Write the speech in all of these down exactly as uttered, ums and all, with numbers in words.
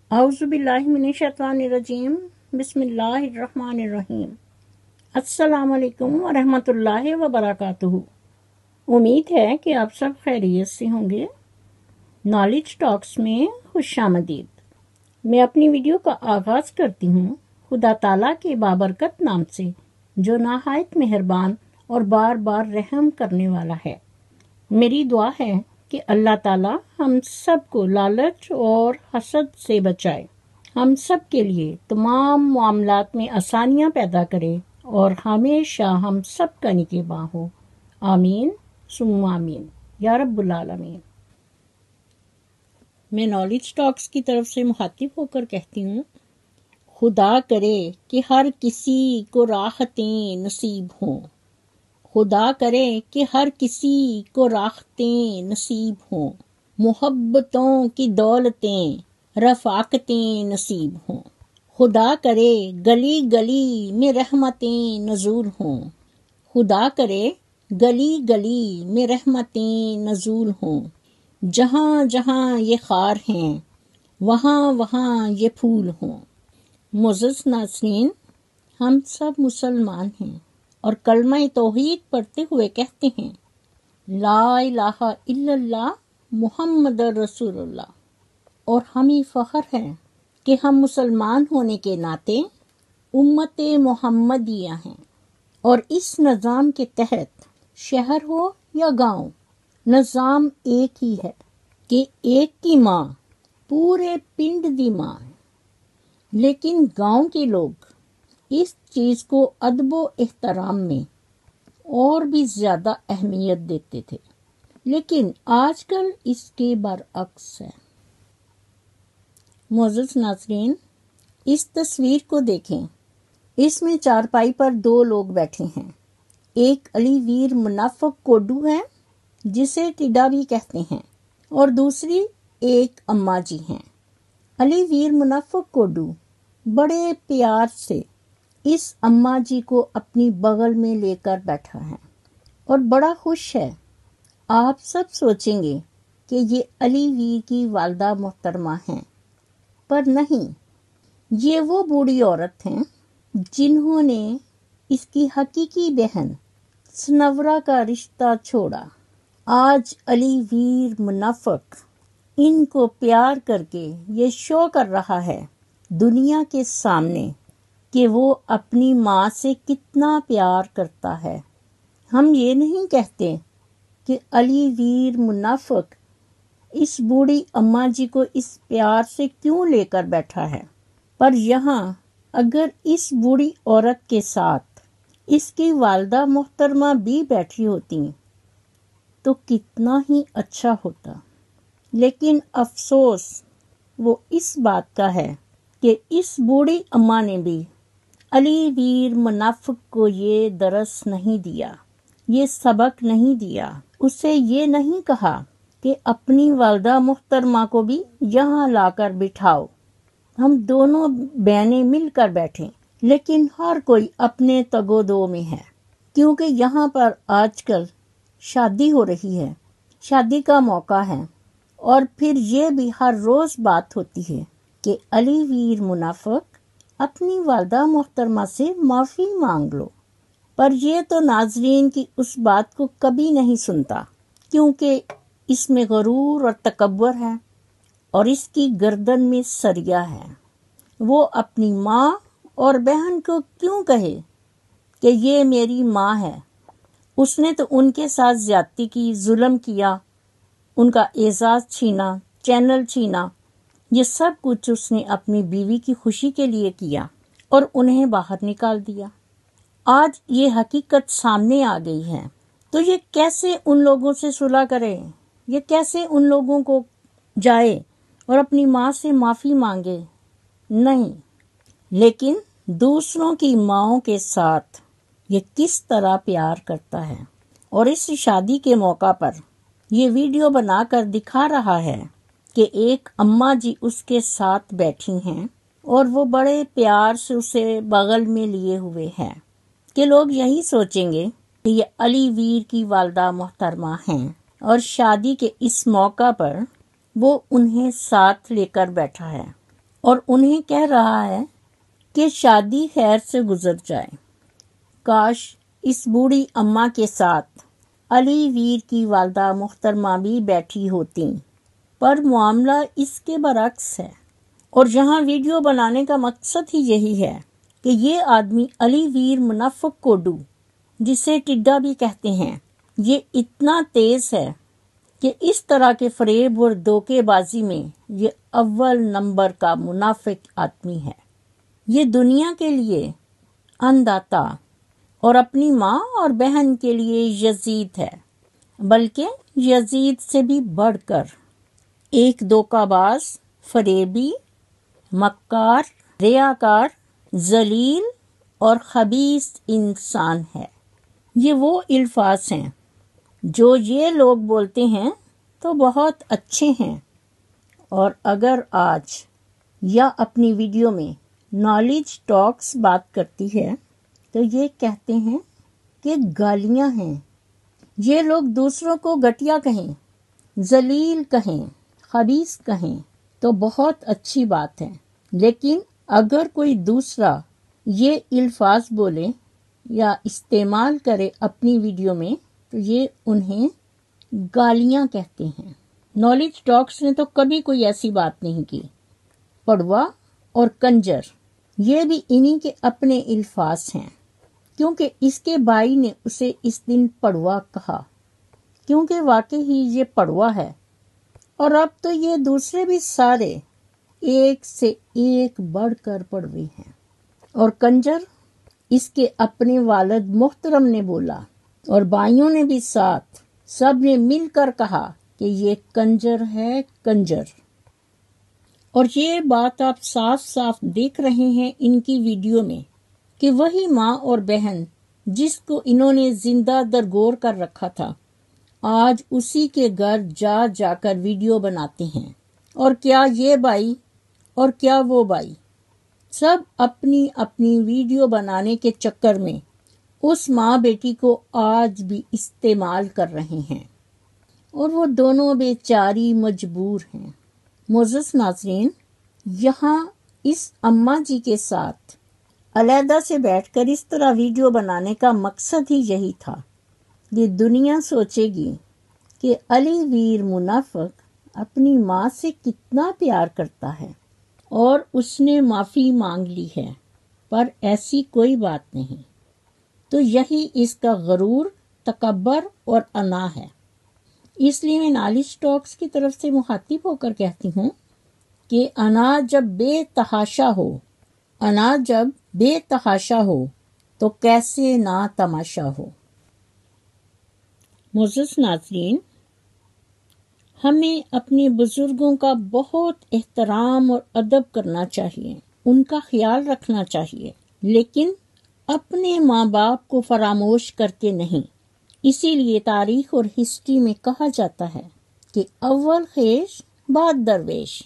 اعوذ باللہ من الشیطان الرجیم بسم اللہ الرحمن الرحیم السلام علیکم ورحمۃ اللہ وبرکاتہ۔ امید ہے کہ آپ سب خیریت سے ہوں گے۔ نالج ٹاکس میں خوش آمدید۔ میں اپنی ویڈیو کا آغاز کرتی ہوں خدا تعالیٰ کے بابرکت نام سے، جو نہایت مہربان اور بار بار رحم کرنے والا ہے۔ میری دعا ہے کہ اللہ تعالیٰ ہم سب کو لالچ اور حسد سے بچائے، ہم سب کے لیے تمام معاملات میں آسانیاں پیدا کرے اور ہمیشہ ہم سب کا نگہباں ہو۔ آمین ثم آمین یا رب العالمین۔ میں نالج ٹاکس کی طرف سے مخاطب ہو کر کہتی ہوں، خدا کرے کہ ہر کسی کو راحتیں نصیب ہوں، خدا کرے کہ ہر کسی کو راحتیں نصیب ہوں، محبتوں کی دولتیں رفاقتیں نصیب ہوں، خدا کرے گلی گلی میں رحمتیں نزول ہوں، خدا کرے گلی گلی میں رحمتیں نزول ہوں، جہاں جہاں یہ خار ہیں وہاں وہاں یہ پھول ہوں۔ معزز ناظرین، ہم سب مسلمان ہیں اور کلمہ توحید پڑھتے ہوئے کہتے ہیں لا الہ الا اللہ محمد رسول اللہ، اور ہمیں فخر ہے کہ ہم مسلمان ہونے کے ناطے امت محمدیہ ہیں، اور اس نظام کے تحت شہر ہو یا گاؤں، نظام ایک ہی ہے کہ ایک کی ماں پورے پنڈ دی ماں ہے۔ لیکن گاؤں کے لوگ اس چیز کو ادب و احترام میں اور بھی زیادہ اہمیت دیتے تھے، لیکن آج کل اس کے برعکس ہے۔ معزز ناظرین، اس تصویر کو دیکھیں، اس میں چارپائی پر دو لوگ بیٹھے ہیں۔ ایک علی ویر منافق کوڈو ہے جسے ٹڈا بھی کہتے ہیں، اور دوسری ایک اماں جی ہیں۔ علی ویر منافق کوڈو بڑے پیار سے اس اماں جی کو اپنی بغل میں لے کر بیٹھا ہے اور بڑا خوش ہے۔ آپ سب سوچیں گے کہ یہ علی ویر کی والدہ محترمہ ہیں، پر نہیں، یہ وہ بوڑھی عورت ہیں جنہوں نے اس کی حقیقی بہن سنورا کا رشتہ چھوڑا۔ آج علی ویر منافق ان کو پیار کر کے یہ شو کر رہا ہے دنیا کے سامنے کہ وہ اپنی ماں سے کتنا پیار کرتا ہے۔ ہم یہ نہیں کہتے کہ علی ویر منافق اس بوڑھی اماں جی کو اس پیار سے کیوں لے کر بیٹھا ہے، پر یہاں اگر اس بوڑھی عورت کے ساتھ اس کی والدہ محترمہ بھی بیٹھی ہوتی تو کتنا ہی اچھا ہوتا۔ لیکن افسوس وہ اس بات کا ہے کہ اس بوڑھی اماں نے بھی علی ویر منافق کو یہ درس نہیں دیا، یہ سبق نہیں دیا، اسے یہ نہیں کہا کہ اپنی والدہ محترمہ کو بھی یہاں لا کر بٹھاؤ، ہم دونوں بہنیں مل کر بیٹھیں۔ لیکن ہر کوئی اپنے تگ و دو میں ہے، کیونکہ یہاں پر آج کل شادی ہو رہی ہے، شادی کا موقع ہے، اور پھر یہ بھی ہر روز بات ہوتی ہے کہ علی ویر منافق اپنی والدہ محترمہ سے معافی مانگ لو، پر یہ تو ناظرین کی اس بات کو کبھی نہیں سنتا، کیونکہ اس میں غرور اور تکبر ہے اور اس کی گردن میں سریا ہے۔ وہ اپنی ماں اور بہن کو کیوں کہے کہ یہ میری ماں ہے؟ اس نے تو ان کے ساتھ زیادتی کی، ظلم کیا، ان کا اعزاز چھینا، چینل چھینا، یہ سب کچھ اس نے اپنی بیوی کی خوشی کے لیے کیا اور انہیں باہر نکال دیا۔ آج یہ حقیقت سامنے آ گئی ہے تو یہ کیسے ان لوگوں سے صلح کرے، یہ کیسے ان لوگوں کو جائے اور اپنی ماں سے معافی مانگے؟ نہیں، لیکن دوسروں کی ماؤں کے ساتھ یہ کس طرح پیار کرتا ہے، اور اس شادی کے موقع پر یہ ویڈیو بنا کر دکھا رہا ہے کہ ایک اماں جی اس کے ساتھ بیٹھی ہیں اور وہ بڑے پیار سے اسے بغل میں لیے ہوئے ہیں، کہ لوگ یہی سوچیں گے کہ یہ علی ویر کی والدہ محترمہ ہیں، اور شادی کے اس موقع پر وہ انہیں ساتھ لے کر بیٹھا ہے۔ اور انہیں کہہ رہا ہے کہ شادی خیر سے گزر جائے۔ کاش اس بوڑھی اماں کے ساتھ علی ویر کی والدہ محترمہ بھی بیٹھی ہوتیں، پر معاملہ اس کے برعکس ہے۔ اور جہاں ویڈیو بنانے کا مقصد ہی یہی ہے کہ یہ آدمی علی ویر منافق کوڈو، جسے ٹڈا بھی کہتے ہیں، یہ اتنا تیز ہے کہ اس طرح کے فریب اور دھوکے بازی میں یہ اول نمبر کا منافق آدمی ہے۔ یہ دنیا کے لیے اندھاتا اور اپنی ماں اور بہن کے لیے یزید ہے، بلکہ یزید سے بھی بڑھ کر ایک دھوکہ باز، فریبی، مکار، ریاکار، ذلیل اور خبیث انسان ہے۔ یہ وہ الفاظ ہیں جو یہ لوگ بولتے ہیں تو بہت اچھے ہیں، اور اگر آج یا اپنی ویڈیو میں نالج ٹاکس بات کرتی ہے تو یہ کہتے ہیں کہ گالیاں ہیں۔ یہ لوگ دوسروں کو گھٹیا کہیں، ذلیل کہیں، خبیث کہیں تو بہت اچھی بات ہے، لیکن اگر کوئی دوسرا یہ الفاظ بولے یا استعمال کرے اپنی ویڈیو میں تو یہ انہیں گالیاں کہتے ہیں۔ نالج ٹاکس نے تو کبھی کوئی ایسی بات نہیں کی۔ پڑوا اور کنجر یہ بھی انہی کے اپنے الفاظ ہیں، کیونکہ اس کے بھائی نے اسے اس دن پڑوا کہا، کیونکہ واقعی ہی یہ پڑوا ہے۔ اور اب تو یہ دوسرے بھی سارے ایک سے ایک بڑھ کر پڑوے ہیں۔ اور کنجر اس کے اپنے والد محترم نے بولا، اور بھائیوں نے بھی ساتھ، سب نے مل کر کہا کہ یہ کنجر ہے، کنجر۔ اور یہ بات آپ صاف صاف دیکھ رہے ہیں ان کی ویڈیو میں کہ وہی ماں اور بہن جس کو انہوں نے زندہ درگور کر رکھا تھا، آج اسی کے گھر جا جا کر ویڈیو بناتے ہیں۔ اور کیا یہ بھائی اور کیا وہ بھائی، سب اپنی اپنی ویڈیو بنانے کے چکر میں اس ماں بیٹی کو آج بھی استعمال کر رہے ہیں، اور وہ دونوں بیچاری مجبور ہیں۔ معزز ناظرین، یہاں اس اماں جی کے ساتھ علیحدہ سے بیٹھ کر اس طرح ویڈیو بنانے کا مقصد ہی یہی تھا کہ دنیا سوچے گی کہ علی ویر منافق اپنی ماں سے کتنا پیار کرتا ہے، اور اس نے معافی مانگ لی ہے، پر ایسی کوئی بات نہیں۔ تو یہی اس کا غرور، تکبر اور انا ہے۔ اس لیے میں نالج ٹاکس کی طرف سے مخاطب ہو کر کہتی ہوں کہ انا جب بے تحاشا ہو، انا جب بے تحاشا ہو تو کیسے نا تماشا ہو۔ معزز ناظرین، ہمیں اپنے بزرگوں کا بہت احترام اور ادب کرنا چاہیے، ان کا خیال رکھنا چاہیے، لیکن اپنے ماں باپ کو فراموش کر کے نہیں۔ اسی لیے تاریخ اور ہسٹری میں کہا جاتا ہے کہ اول خیش بعد درویش۔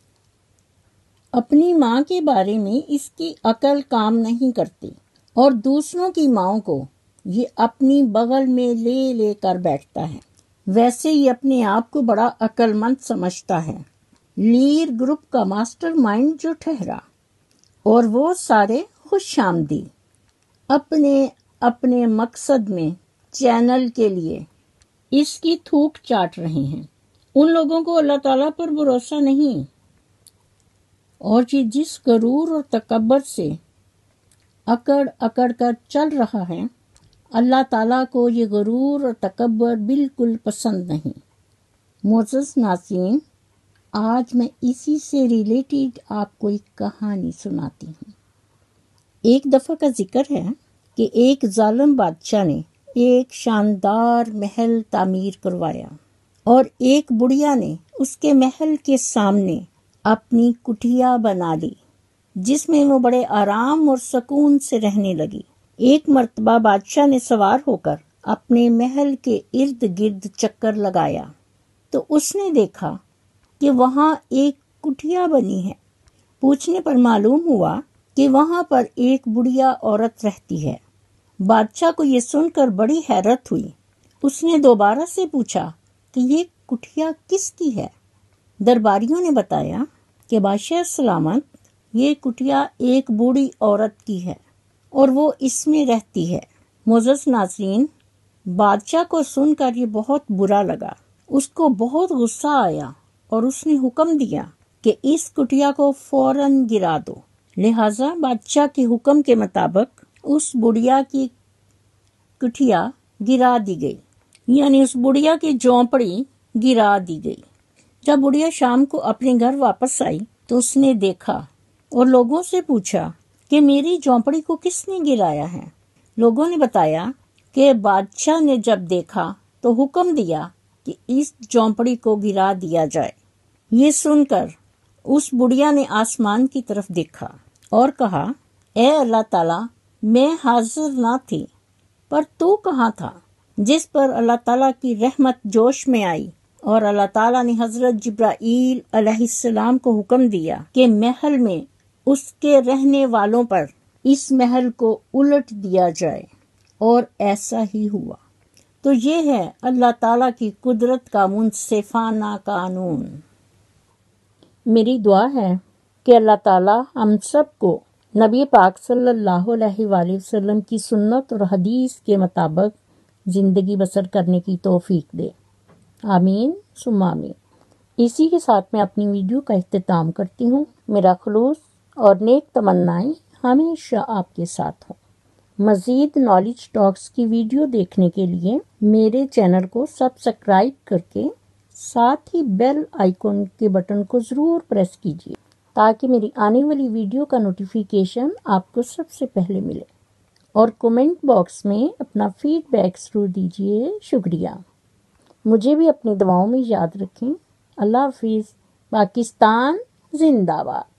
اپنی ماں کے بارے میں اس کی عقل کام نہیں کرتی، اور دوسروں کی ماں کو یہ اپنی بغل میں لے لے کر بیٹھتا ہے۔ ویسے ہی اپنے آپ کو بڑا عقل مند سمجھتا ہے۔ لیر گروپ کا ماسٹر مائنڈ جو ٹھہرا، اور وہ سارے خوش آمدید اپنے اپنے مقصد میں چینل کے لیے اس کی تھوک چاٹ رہے ہیں۔ ان لوگوں کو اللہ تعالیٰ پر بھروسہ نہیں، اور یہ جس غرور اور تکبر سے اکڑ اکڑ کر چل رہا ہے، اللہ تعالیٰ کو یہ غرور اور تکبر بالکل پسند نہیں۔ معزز ناظرین، آج میں اسی سے ریلیٹڈ آپ کو ایک کہانی سناتی ہوں۔ ایک دفعہ کا ذکر ہے کہ ایک ظالم بادشاہ نے ایک شاندار محل تعمیر کروایا، اور ایک بڑھیا نے اس کے محل کے سامنے اپنی کٹھیا بنا لی، جس میں وہ بڑے آرام اور سکون سے رہنے لگی۔ ایک مرتبہ بادشاہ نے سوار ہو کر اپنے محل کے ارد گرد چکر لگایا تو اس نے دیکھا کہ وہاں ایک کٹھیا بنی ہے۔ پوچھنے پر معلوم ہوا کہ وہاں پر ایک بڑھیا عورت رہتی ہے۔ بادشاہ کو یہ سن کر بڑی حیرت ہوئی۔ اس نے دوبارہ سے پوچھا کہ یہ کٹھیا کس کی ہے؟ درباریوں نے بتایا کہ بادشاہ سلامت، یہ کٹیا ایک بوڑھی عورت کی ہے اور وہ اس میں رہتی ہے۔ معزز ناظرین، بادشاہ کو سن کر یہ بہت برا لگا، اس کو بہت غصہ آیا اور اس نے حکم دیا کہ اس کٹیا کو فوراً گرا دو۔ لہٰذا بادشاہ کے حکم کے مطابق اس بڑھیا کی کٹیا گرا دی گئی، یعنی اس بڑھیا کی جھونپڑی گرا دی گئی۔ جب بڑھیا شام کو اپنے گھر واپس آئی تو اس نے دیکھا اور لوگوں سے پوچھا کہ میری جھونپڑی کو کس نے گرایا ہے؟ لوگوں نے بتایا کہ بادشاہ نے جب دیکھا تو حکم دیا کہ اس جھونپڑی کو گرا دیا جائے۔ یہ سن کر اس بڑھیا نے آسمان کی طرف دیکھا اور کہا، اے اللہ تعالیٰ، میں حاضر نہ تھی، پر تو کہاں تھا؟ جس پر اللہ تعالیٰ کی رحمت جوش میں آئی اور اللہ تعالیٰ نے حضرت جبرائیل علیہ السلام کو حکم دیا کہ محل میں اس کے رہنے والوں پر اس محل کو الٹ دیا جائے، اور ایسا ہی ہوا۔ تو یہ ہے اللہ تعالیٰ کی قدرت کا منصفانہ قانون۔ میری دعا ہے کہ اللہ تعالیٰ ہم سب کو نبی پاک صلی اللہ علیہ وآلہ وسلم کی سنت اور حدیث کے مطابق زندگی بسر کرنے کی توفیق دے، آمین ثم آمین۔ اسی کے ساتھ میں اپنی ویڈیو کا اختتام کرتی ہوں۔ میرا خلوص اور نیک تمنائیں ہمیشہ آپ کے ساتھ ہوں۔ مزید نالج ٹاکس کی ویڈیو دیکھنے کے لیے میرے چینل کو سبسکرائب کر کے ساتھ ہی بیل آئیکن کے بٹن کو ضرور پریس کیجیے تاکہ میری آنے والی ویڈیو کا نوٹیفیکیشن آپ کو سب سے پہلے ملے، اور کومنٹ باکس میں اپنا فیڈ بیک ضرور دیجیے۔ شکریہ۔ مجھے بھی اپنی دعاؤں میں یاد رکھیں۔ اللہ حافظ۔ پاکستان زندہ باد۔